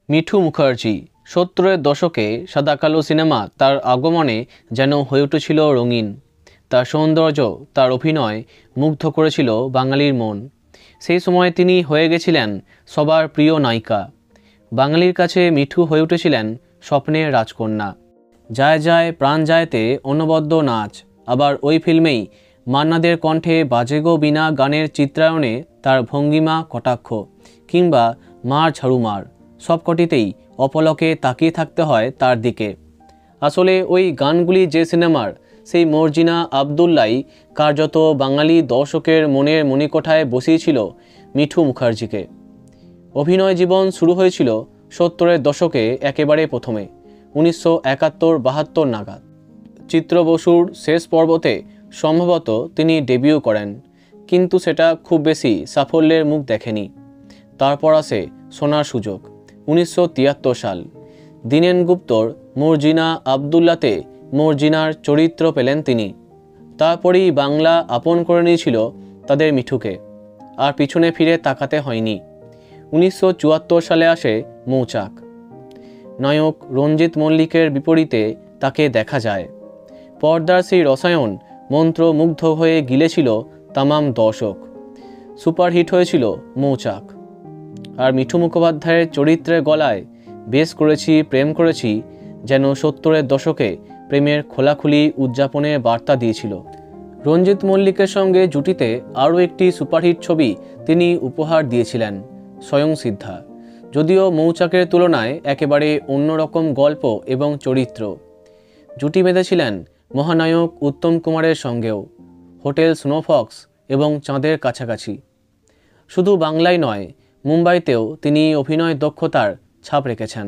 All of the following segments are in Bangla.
মিঠু মুখার্জি ৭০-এর দশকে সাদা কালো সিনেমা তার আগমনে যেন হয়ে উঠেছিল রঙিন। তার সৌন্দর্য, তার অভিনয় মুগ্ধ করেছিল বাঙালির মন। সেই সময় তিনি হয়ে গেছিলেন সবার প্রিয় নায়িকা। বাঙালির কাছে মিঠু হয়ে উঠেছিলেন স্বপ্নের রাজকন্যা। যায় যায় প্রাণ যায়তে অনবদ্য নাচ, আবার ওই ফিল্মেই মান্নাদের কণ্ঠে বাজে গো বিনা গানের চিত্রায়নে তার ভঙ্গিমা কটাক্ষ কিংবা মার ঝাড়ু মার সবকটিতেই অপলকে তাকিয়ে থাকতে হয় তার দিকে। আসলে ওই গানগুলি যে সিনেমার, সেই মর্জিনা আবদুল্লাই কার্যত বাঙালি দর্শকের মনের মণিকোঠায় বসিয়েছিল মিঠু মুখার্জিকে। অভিনয় জীবন শুরু হয়েছিল ৭০-এর দশকে একেবারে প্রথমে ১৯৭১-৭২ নাগাদ। চিত্র বসুর শেষ পর্বতে সম্ভবত তিনি ডেবিউ করেন, কিন্তু সেটা খুব বেশি সাফল্যের মুখ দেখেনি। তারপর আসে সোনার সুযোগ ১৯৭৩ সাল। দীনেন গুপ্তর মর্জিনা আবদুল্লাতে মর্জিনার চরিত্র পেলেন তিনি। তারপরেই বাংলা আপন করে নিয়েছিল তাদের মিঠুকে, আর পিছনে ফিরে তাকাতে হয়নি। ১৯৭৪ সালে আসে মৌচাক। নায়ক রঞ্জিত মল্লিকের বিপরীতে তাকে দেখা যায়। পর্দার সেই রসায়ন মন্ত্রমুগ্ধ হয়ে গিলেছিল তামাম দর্শক। সুপারহিট হয়েছিল মৌচাক। আর মিঠু মুখোপাধ্যায়ের চরিত্রের গলায় বেশ করেছি প্রেম করেছি যেন ৭০-এর দশকে প্রেমের খোলাখুলি উদযাপনের বার্তা দিয়েছিল। রঞ্জিত মল্লিকের সঙ্গে জুটিতে আরও একটি সুপারহিট ছবি তিনি উপহার দিয়েছিলেন, স্বয়ংসিদ্ধা। যদিও মৌচাকের তুলনায় একেবারে অন্যরকম গল্প এবং চরিত্র। জুটি বেঁধেছিলেন মহানায়ক উত্তম কুমারের সঙ্গেও, হোটেল স্নোফক্স এবং চাঁদের কাছাকাছি। শুধু বাংলায় নয়, মুম্বাইতেও তিনি অভিনয় দক্ষতার ছাপ রেখেছেন।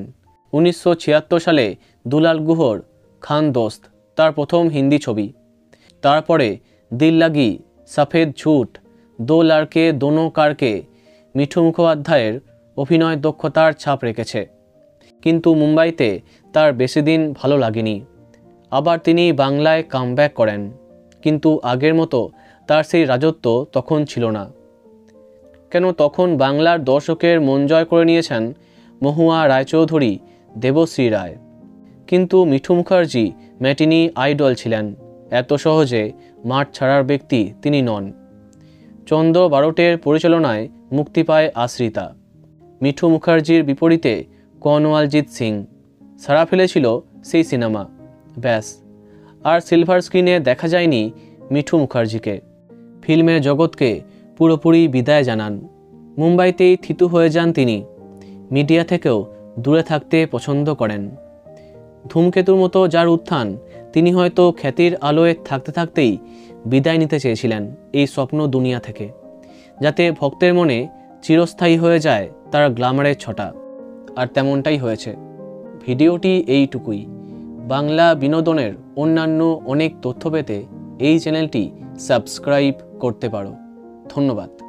১৯৭৬ সালে দুলাল গুহর খান দোস্ত তার প্রথম হিন্দি ছবি। তারপরে দিল লাগি, সফেদ ঝুট, দো লড়কে দোনো কারকে মিঠু মুখোপাধ্যায়ের অভিনয় দক্ষতার ছাপ রেখেছে। কিন্তু মুম্বাইতে তার বেশি দিন ভালো লাগেনি। আবার তিনি বাংলায় কামব্যাক করেন, কিন্তু আগের মতো তার সেই রাজত্ব তখন ছিল না। কেন, তখন বাংলার দর্শকের মন জয় করে নিয়েছেন মহুয়া রায়চৌধুরী, দেবশ্রী রায়। কিন্তু মিঠু মুখার্জি ম্যাটিনি আইডল ছিলেন, এত সহজে মাঠ ছাড়ার ব্যক্তি তিনি নন। চন্দ্র বারোটের পরিচালনায় মুক্তি পায় আশ্রিতা। মিঠু মুখার্জির বিপরীতে কনওয়ালজিৎ সিং। সাড়া ফেলেছিল সেই সিনেমা, ব্যাস। আর সিলভার স্ক্রিনে দেখা যায়নি মিঠু মুখার্জিকে। ফিল্মের জগৎকে পুরোপুরি বিদায় জানান। মুম্বাইতেই থিতু হয়ে যান তিনি। মিডিয়া থেকেও দূরে থাকতে পছন্দ করেন। ধূমকেতুর মতো যার উত্থান, তিনি হয়তো খ্যাতির আলোয় থাকতে থাকতেই বিদায় নিতে চেয়েছিলেন এই স্বপ্ন দুনিয়া থেকে, যাতে ভক্তের মনে চিরস্থায়ী হয়ে যায় তার গ্ল্যামারের ছটা। আর তেমনটাই হয়েছে। ভিডিওটি এইটুকুই। বাংলা বিনোদনের অন্যান্য অনেক তথ্য পেতে এই চ্যানেলটি সাবস্ক্রাইব করতে পারো। ধন্যবাদ।